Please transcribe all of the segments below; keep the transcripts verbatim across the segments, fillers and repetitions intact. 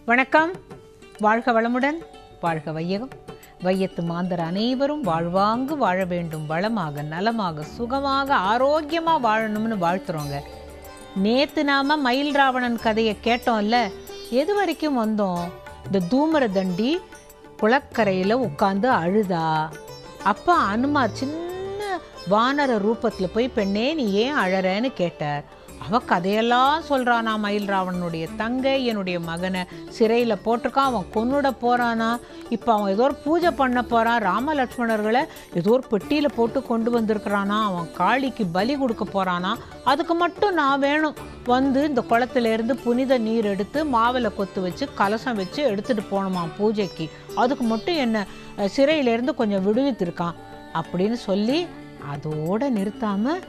வணக்கம். வாழ்க வளமுடன், வாழ்க வையகம். வையத்து மாந்தர் அனைவரும் வாழ்வாங்கு வாழ வேண்டும், வளமாக நலமாக சுகமாக ஆரோக்கியமாக வாழணும்னு வாழ்த்துறோங்க. நேற்று நாம மயில் ராவணன் கதையை கேட்டோம்ல, எது வரைக்கும் வந்தோம்? இந்த தூமர தண்டி குளக்கரையில் உட்காந்து அழுதா. அப்போ அனுமார் சின்ன வானர ரூபத்தில் போய், பெண்ணே நீ ஏன் அழறன்னு கேட்டார். அவ கதையெல்லாம் சொல்கிறானா, மயில் ராவணனுடைய தங்கை என்னுடைய மகனை சிறையில் போட்டிருக்கான், அவன் கொன்னுட போகிறானா, இப்போ அவன் ஏதோ ஒரு பூஜை பண்ண போகிறான், ராம லட்சுமணர்களை ஏதோ ஒரு பெட்டியில் போட்டு கொண்டு வந்திருக்கிறானா, அவன் காளிக்கு பலி கொடுக்க போகிறானா, அதுக்கு மட்டும் நான் வேணும், வந்து இந்த குளத்துலேருந்து புனித நீர் எடுத்து மாவில் கொத்து வச்சு கலசம் வச்சு எடுத்துகிட்டு போகணுமா பூஜைக்கு, அதுக்கு மட்டும் என்ன சிறையிலேருந்து கொஞ்சம் விடுவித்திருக்கான் அப்படின்னு சொல்லி அதோடு நிறுத்தாமல்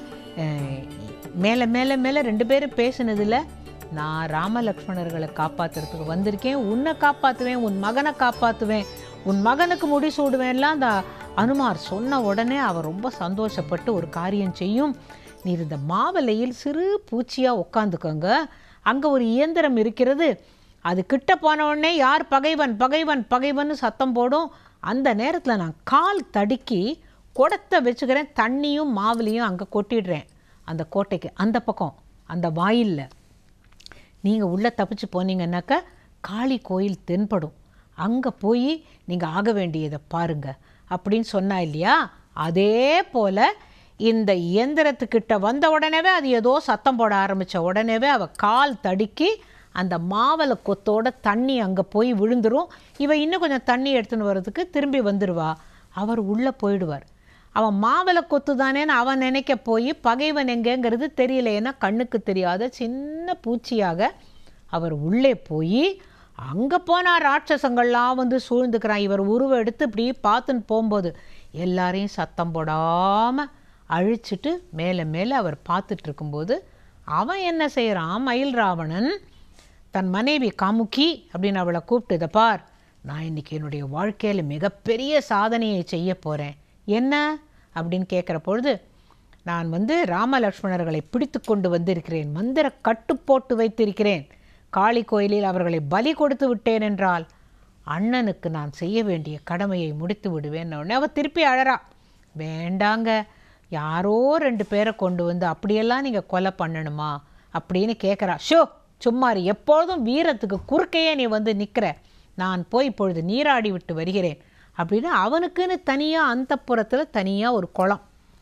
மேலே மேலே மேலே ரெண்டு பேரும் பேசினதில், நான் ராம லக்ஷ்மணர்களை காப்பாற்றுறதுக்கு வந்திருக்கேன், உன்னை காப்பாற்றுவேன், உன் மகனை காப்பாற்றுவேன், உன் மகனுக்கு முடிசூடுவேன்லாம் அந்த அனுமார் சொன்ன உடனே அவர் ரொம்ப சந்தோஷப்பட்டு ஒரு காரியம் செய்யும். நீர் இந்த மாவலையில் சிறு பூச்சியாக உட்காந்துக்கோங்க, அங்கே ஒரு இயந்திரம் இருக்கிறது, அது கிட்ட போன உடனே யார் பகைவன் பகைவன் பகைவன் சத்தம் போடும், அந்த நேரத்தில் நான் கால் தடுக்கி குடத்தை வச்சுக்கிறேன், தண்ணியும் மாவுலையும் அங்கே கொட்டிடுறேன், அந்த கோட்டைக்கு அந்த பக்கம் அந்த வாயிலில் நீங்கள் உள்ளே தப்பிச்சு போனீங்கன்னாக்கா காளி கோயில் தென்படும், அங்கே போய் நீங்கள் ஆக வேண்டியதை பாருங்கள் அப்படின்னு சொன்னா இல்லையா. அதே போல் இந்த இயந்திரத்துக்கிட்ட வந்த உடனேவே அது ஏதோ சத்தம் போட ஆரம்பித்த உடனேவே அவள் கால் தடுக்கி அந்த மாவளை கொத்தோட தண்ணி அங்கே போய் விழுந்துடும். இவன் இன்னும் கொஞ்சம் தண்ணி எடுத்துன்னு வர்றதுக்கு திரும்பி வந்துடுவா. அவர் உள்ளே போயிடுவார். அவன் மாவளை கொத்து தானேன்னு அவன் நினைக்க போய் பகைவன் எங்கேங்கிறது தெரியல, ஏன்னா கண்ணுக்கு தெரியாத சின்ன பூச்சியாக அவர் உள்ளே போய் அங்கே போனால் ராட்சசங்கள்லாம் வந்து சூழ்ந்துக்கிறான். இவர் உருவம் எடுத்து இப்படி பார்த்துன்னு போகும்போது எல்லாரையும் சத்தம் போடாமல் அழிச்சிட்டு மேலே மேலே அவர் பார்த்துட்டு இருக்கும்போது அவன் என்ன செய்கிறான், மயில் ராவணன் தன் மனைவி காமுக்கி அப்படின்னு அவளை கூப்பிட்டு, இதை பார், நான் இன்றைக்கி என்னுடைய வாழ்க்கையில் மிகப்பெரிய சாதனையை செய்ய போகிறேன். என்ன அப்படின்னு கேட்குற பொழுது, நான் வந்து ராம லக்ஷ்மணர்களை பிடித்து கொண்டு வந்திருக்கிறேன், மந்திர கட்டு போட்டு வைத்திருக்கிறேன், காளி கோயிலில் அவர்களை பலி கொடுத்து விட்டேன் என்றால் அண்ணனுக்கு நான் செய்ய வேண்டிய கடமையை முடித்து விடுவேன். உடனே அவள் திருப்பி அழறா, வேண்டாங்க, யாரோ ரெண்டு பேரை கொண்டு வந்து அப்படியெல்லாம் நீங்கள் கொலை பண்ணணுமா அப்படின்னு கேட்குறா. ஷோ சும்மாரி, எப்பொழுதும் வீரத்துக்கு குறுக்கையே நீ வந்து நிற்கிற, நான் போய் இப்பொழுது நீராடி விட்டு வருகிறேன் அப்படின்னு அவனுக்குன்னு தனியாக அந்தப்புறத்தில் தனியாக ஒரு குளம்,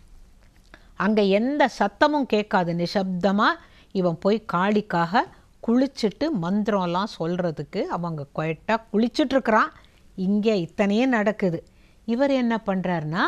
அங்கே எந்த சத்தமும் கேட்காது, நிசப்தமாக இவன் போய் காளிக்காக குளிச்சுட்டு மந்திரம்லாம் சொல்கிறதுக்கு அவங்க குவைட்டாக குளிச்சுட்ருக்கிறான். இங்கே இத்தனையும் நடக்குது. இவர் என்ன பண்ணுறாருனா,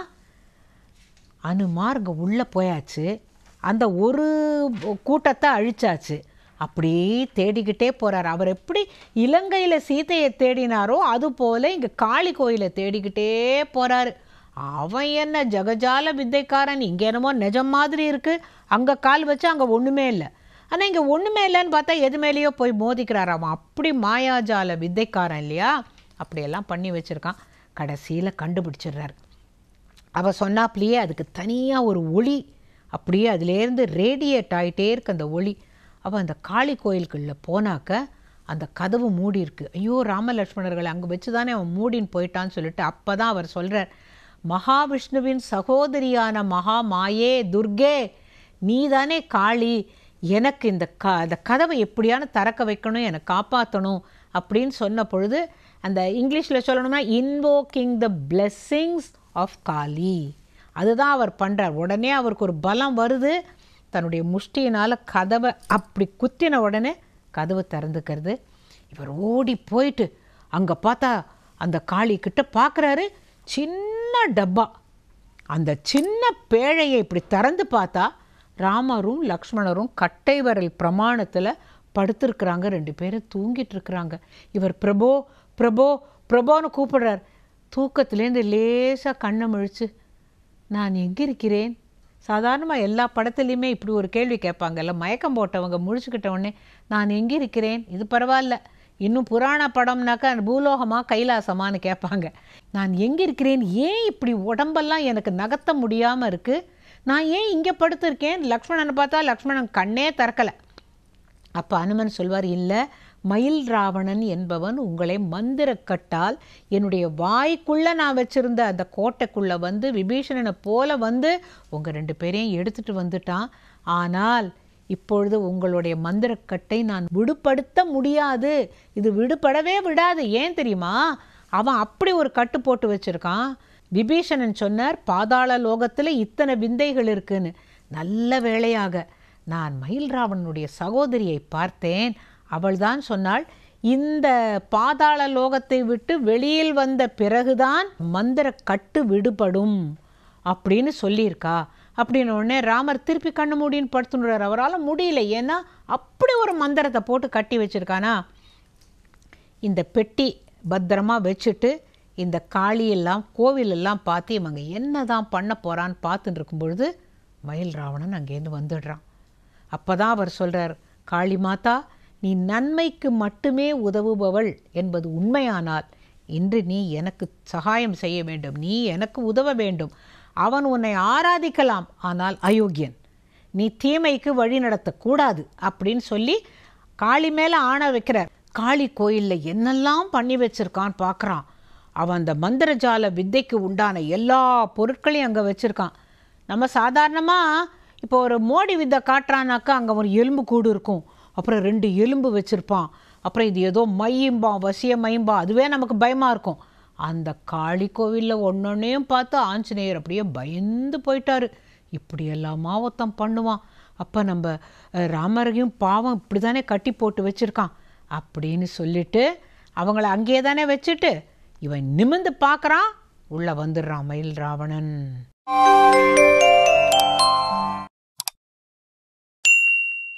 அனுமார் இங்கே உள்ளே போயாச்சு, அந்த ஒரு கூட்டத்தை அழிச்சாச்சு, அப்படியே தேடிக்கிட்டே போகிறார். அவர் எப்படி இலங்கையில் சீதையை தேடினாரோ அதுபோல் இங்கே காளி கோயிலை தேடிக்கிட்டே போகிறாரு. அவன் என்ன ஜகஜால வித்தைக்காரன், இங்கே என்னமோ நிஜம் மாதிரி இருக்குது, அங்கே கால் வச்சு அங்கே ஒன்றுமே இல்லை, ஆனால் இங்கே ஒன்றுமே இல்லைன்னு பார்த்தா எது மேலேயோ போய் மோதிக்கிறார். அவன் அப்படி மாயாஜால வித்தைக்காரன் இல்லையா, அப்படியெல்லாம் பண்ணி வச்சுருக்கான். கடைசியில் கண்டுபிடிச்சிடுறார். அவள் சொன்னாப்லேயே அதுக்கு தனியாக ஒரு ஒளி அப்படியே அதுலேருந்து ரேடியேட் ஆகிட்டே இருக்கு அந்த ஒளி. அவள் அந்த காளி கோயிலுக்குள்ளே போனாக்க அந்த கதவு மூடி இருக்குது. ஐயோ ராம லட்சுமணர்களை அங்கே வச்சு தானே அவன் மூடின்னு போயிட்டான்னு சொல்லிட்டு அப்போ தான் அவர் சொல்கிறார், மகாவிஷ்ணுவின் சகோதரியான மகா மாயே துர்கே, நீ தானே காளி, எனக்கு இந்த க அந்த கதவை எப்படியான திறக்க வைக்கணும், என்னை காப்பாற்றணும் அப்படின்னு சொன்ன பொழுது, அந்த இங்கிலீஷில் சொல்லணும்னா invoking the blessings of Kali, அதுதான் அவர் பண்ணுறார். உடனே அவருக்கு ஒரு பலம் வருது, தன்னுடைய முஷ்டியினால் கதவை அப்படி குத்தின உடனே கதவு திறந்துக்கிறது. இவர் ஓடி போயிட்டு அங்கே பார்த்தா அந்த காளி கிட்ட பார்க்குறாரு, சின்ன டப்பா, அந்த சின்ன பேழையை இப்படி திறந்து பார்த்தா ராமரும் லக்ஷ்மணரும் கட்டை விரல் பிரமாணத்தில் படுத்துருக்குறாங்க, ரெண்டு பேரும் தூங்கிட்டு இருக்கிறாங்க. இவர் பிரபோ பிரபோ பிரபோன்னு கூப்பிடுறார். தூக்கத்துலேருந்து லேசாக கண்ணை முழிச்சு, நான் எங்கே இருக்கிறேன்? சாதாரணமாக எல்லா படத்துலையுமே இப்படி ஒரு கேள்வி கேட்பாங்கல்ல, மயக்கம் போட்டவங்க முழிச்சுக்கிட்ட உடனே நான் எங்கே இருக்கிறேன், இது பரவாயில்ல, இன்னும் புராண படம்னாக்கா பூலோகமாக கைலாசமானு கேட்பாங்க. நான் எங்கே இருக்கிறேன், ஏன் இப்படி உடம்பெல்லாம் எனக்கு நகர்த்த முடியாமல் இருக்குது, நான் ஏன் இங்கே படுத்திருக்கேன்? லக்ஷ்மணனை பார்த்தா லக்ஷ்மணன் கண்ணே திறக்கலை. அப்போ அனுமன் சொல்வார், இல்லை மயில் ராவணன் என்பவன் உங்களை மந்திரக்கட்டால் என்னுடைய வாய்க்குள்ளே நான் வச்சுருந்த அந்த கோட்டைக்குள்ளே வந்து விபீஷணனை போல வந்து உங்கள் ரெண்டு பேரையும் எடுத்துகிட்டு வந்துட்டான். ஆனால் இப்பொழுது உங்களுடைய மந்திரக்கட்டை நான் விடுபடுத்த முடியாது. இது விடுபடவே விடாது. ஏன் தெரியுமா? அவன் அப்படி ஒரு கட்டு போட்டு வச்சுருக்கான். விபீஷணன் சொன்னார், பாதாள லோகத்தில் இத்தனை விந்தைகள் இருக்குன்னு. நல்ல வேளையாக நான் மயில் ராவணனுடைய சகோதரியை பார்த்தேன். அவள்தான் சொன்னாள், இந்த பாதாள லோகத்தை விட்டு வெளியில் வந்த பிறகுதான் மந்திர கட்டு விடுபடும் அப்படின்னு சொல்லியிருக்கா. அப்படின்னு உடனே ராமர் திருப்பி கண்ணு மூடின்னு படுத்துடுறார். அவரால் முடியல. ஏன்னா அப்படி ஒரு மந்திரத்தை போட்டு கட்டி வச்சுருக்கானா. இந்த பெட்டி பத்திரமா வச்சுட்டு இந்த காளியெல்லாம் கோவிலெல்லாம் பார்த்து இவங்க என்ன தான் பண்ண போகிறான்னு பார்த்துட்டு இருக்கும் பொழுது மயில் ராவணன் அங்கேருந்து வந்துடுறான். அப்போ தான் அவர் சொல்கிறார், காளி மாதா, நீ நன்மைக்கு மட்டுமே உதவுபவள் என்பது உண்மையானால் இன்று நீ எனக்கு சகாயம் செய்ய வேண்டும். நீ எனக்கு உதவ வேண்டும். அவன் உன்னை ஆராதிக்கலாம், ஆனால் அயோக்கியன். நீ தீமைக்கு வழி நடத்தக்கூடாது அப்படின்னு சொல்லி காளி மேலே ஆணை வைக்கிறார். காளி கோயிலில் என்னெல்லாம் பண்ணி வச்சுருக்கான்னு பார்க்குறான். அவன் அந்த மந்திரஜால வித்தைக்கு உண்டான எல்லா பொருட்களையும் அங்கே வச்சுருக்கான். நம்ம சாதாரணமாக இப்போ ஒரு மோடி வித்தை காட்டுறானாக்கா அங்கே ஒரு எலும்பு கூடு இருக்கும், அப்புறம் ரெண்டு எலும்பு வச்சுருப்பான், அப்புறம் இது ஏதோ மையும்பா வசிய மையும்பா, அதுவே நமக்கு பயமாக இருக்கும். அந்த காளி கோவிலில் ஒன்றொன்னையும் பார்த்து ஆஞ்சநேயர் அப்படியே பயந்து போயிட்டார். இப்படியெல்லாமா ஒருத்தன் பண்ணுவான். அப்போ நம்ம ராமரையும் பாவம் இப்படி தானே கட்டி போட்டு வச்சுருக்கான் அப்படின்னு சொல்லிட்டு அவங்கள அங்கேயே தானே வச்சுட்டு இவன் நிமிர்ந்து பார்க்குறான். உள்ளே வந்துடுறான் மயில் ராவணன்.